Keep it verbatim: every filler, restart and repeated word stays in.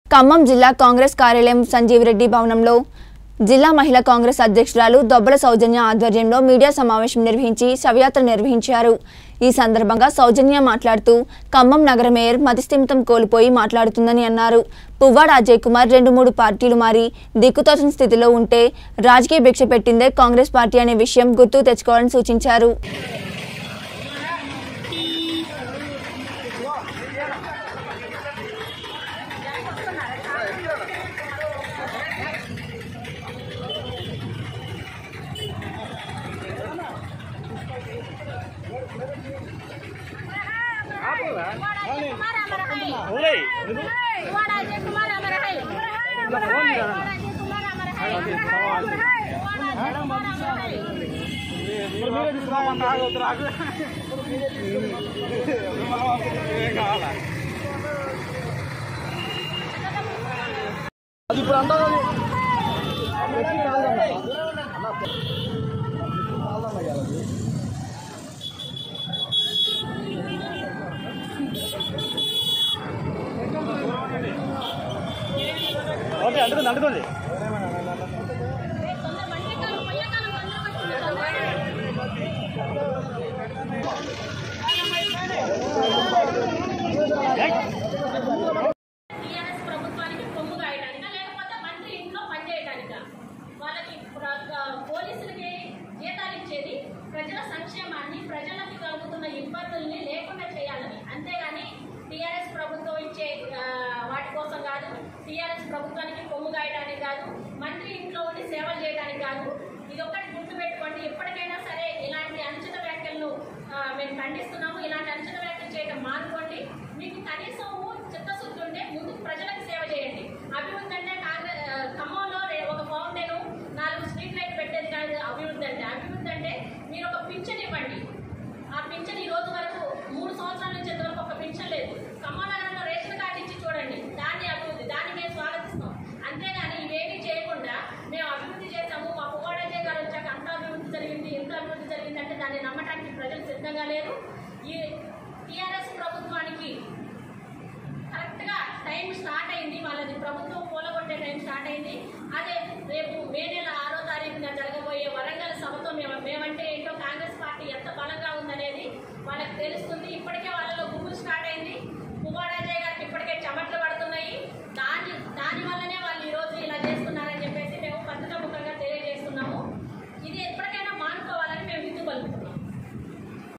ఖమ్మం జిల్లా కాంగ్రెస్ కార్యాలయం సంజీవ్ రెడ్డి భవనంలో జిల్లా మహిళా కాంగ్రెస్ అధ్యక్షురాలు దొబ్బల సౌజన్య ఆధ్వర్యంలో మీడియా సమావేశం నిర్వహించి శవయాత్ర నిర్వహించారు। ఈ సందర్భంగా సౌజన్య మాట్లాడుతూ ఖమ్మం నగర మేయర్ మతిస్థిమితం కోల్పోయి మాట్లాడుతుందని అన్నారు। పువ్వాడ అజయ్ కుమార్ రెండు మూడు పార్టీలు మారి దిక్కుతోచని స్థితిలో ఉంటే రాజకీయ భిక్ష పెట్టిందే కాంగ్రెస్ పార్టీ అనే విషయం గుర్తు తెచ్చుకోవాలని సూచించారు। ఓకే అందుకోండి అందుకోండి టీఆర్ఎస్ ప్రభుత్వానికి కొమ్ము గాయడానికా లేకపోతే మంత్రి ఇంట్లో పనిచేయడానికా? వాళ్ళకి పోలీసులకి జీతాలు ఇచ్చేది ప్రజల సంక్షేమాన్ని, ప్రజలకి కలుగుతున్న ఇబ్బందుల్ని లేకుండా చేయాలని, అంతేగాని టీఆర్ఎస్ ప్రభుత్వం ఇచ్చే వాటి కోసం కాదు, టీఆర్ఎస్ ప్రభుత్వానికి కొమ్ము గాయడానికి కాదు, మంత్రి ఇంట్లో ఉండి సేవలు చేయడానికి కాదు। ఇది ఒక్కటి గుర్తుపెట్టుకోండి। ఎప్పటికైనా సరే ఇలాంటి అనుచిత వ్యాఖ్యలను మేము ఖండిస్తున్నాము। ఇలాంటి అనుచిత వ్యాఖ్యలు చేయడం మానుకోండి। మీకు కనీసం చిత్తశుద్ధి ఉంటే ముందు ప్రజలకు సేవ చేయండి। అభివృద్ధి అంటే కాంగ్రెస్ ఖమ్మంలో ఒక ఫౌంటైన్ నాలుగు స్ట్రీట్ లైట్ పెట్టేది కాదు అభివృద్ధి అంటే। అభివృద్ధి అంటే మీరు ఒక పింఛన్ ఇవ్వండి। ఆ పింఛన్ ఈ రోజు వరకు మూడు సంవత్సరాల నుంచి ఇంతవరకు ఒక పింఛన్ లేదు। ఖమ్మం నగరంలో రేషన్ కార్డు ఇచ్చి చూడండి, దాన్ని అభివృద్ధి, దాన్ని మేము స్వాగతిస్తాం। అంతేగాని ఇవేమీ చేయకుండా మేము అభివృద్ధి చేసాము, మా పువ్వాడ అజయ్ గారు వచ్చాక అంత అభివృద్ధి జరిగింది, ఎంత అభివృద్ధి జరిగింది అంటే దాన్ని నమ్మటానికి ప్రజలు సిద్ధంగా లేరు। ఈ టీఆర్ఎస్ ప్రభుత్వానికి కరెక్ట్గా టైం స్టార్ట్ అయింది, వాళ్ళది ప్రభుత్వం కూలగొట్టే టైం స్టార్ట్ అయింది। అదే రేపు మే నెల ఆరో తారీఖున జరగబోయే వరంగల్ సభతో మేము మేమంటే ఏంటో, కాంగ్రెస్ పార్టీ ఎంత బలంగా ఉందనేది వాళ్ళకి తెలుస్తుంది।